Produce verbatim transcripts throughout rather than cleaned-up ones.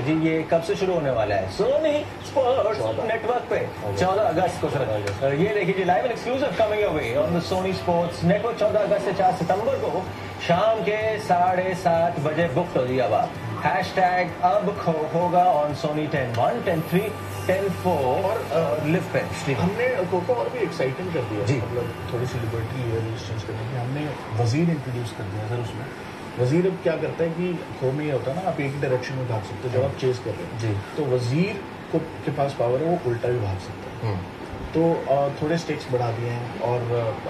जी ये कब से शुरू होने वाला है? सोनी स्पोर्ट्स नेटवर्क पे चौदह अगस्त को सर ये देखिए जी live and exclusive coming away on the Sony Sports Network चौदह अगस्त से चार सितंबर को शाम के साढ़े सात बजे बुक हो जी अब आप हैश टैग अब खो होगा on Sony Ten one Ten three Ten four live पे स्ट्रीम। हमने कोको और भी एक्साइटिंग कर दिया जी, मतलब थोड़ी सी लिबर्टी है चेंज करने की। हमने वजीर इंट्रोड्यूस कर दिया सर उसमें। वजीर अब क्या करता है कि खो में ये होता है ना आप एक डायरेक्शन में भाग सकते हो जब आप चेज कर रहे हो जी, तो वजीर को के पास पावर है वो उल्टा भी भाग सकता है। तो आ, थोड़े स्टेक्स बढ़ा दिए हैं और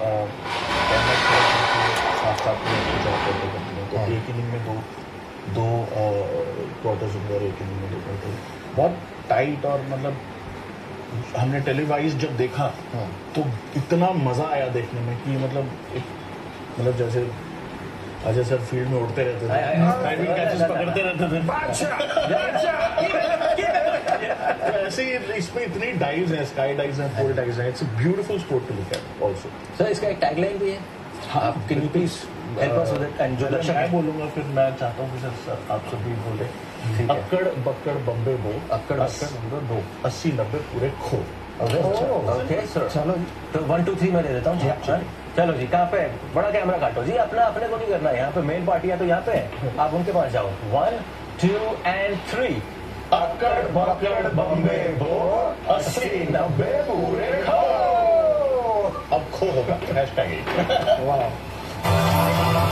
साथ साथ में जॉब करते करते हैं तो एक इनिंग में दो दो क्वार्टर्स होंगे और एक इनिंग में दो क्वार्टर। बहुत टाइट और मतलब हमने टेलीवाइज जब देखा तो इतना मजा आया देखने में कि मतलब एक मतलब जैसे अजय सर फील्ड में उड़ते रहते थे, ड्राइविंग कैचेस पकड़ते रहते थे। ऐसे ही इसमें इतनी डाइव्स हैं, स्काई डाइव्स हैं, पोल डाइव्स हैं। It's a beautiful sport to look at also. Sir इसका एक टैगलाइन भी है, आप can you please help us with it and जो दर्शक मैं बोलूंगा फिर मैं चाहता हूँ कि सर आप सभी बोले अक्कड़ बक्कड़ बम्बे बो अक्कड़ बक्कड़ बम्बे बो अस्सी नब्बे पूरे खो। ओके सर चलो तो वन टू थ्री में दे देता हूँ जी। चलो जी कहाँ पे बड़ा कैमरा काटो जी, अपना अपने को नहीं करना है, यहाँ पे मेन पार्टियां तो यहाँ पे है, आप उनके पास जाओ। वन टू एंड थ्री अक्कड़ बक्कड़ बम्बे बो अस्सी नब्बे पूरे खो। अब खो होगा हैशटैग। वाह